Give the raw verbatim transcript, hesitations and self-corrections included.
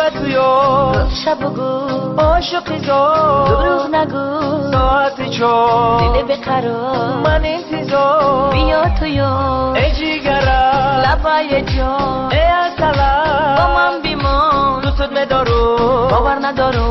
تویو شب بگو عاشقی تو دروغ نگو ساعتی چو دل بقرار من انتظار بیا تویو ای جیگرم لبای جان ای اصلا با من بیمان دوست ندارم باور ندارم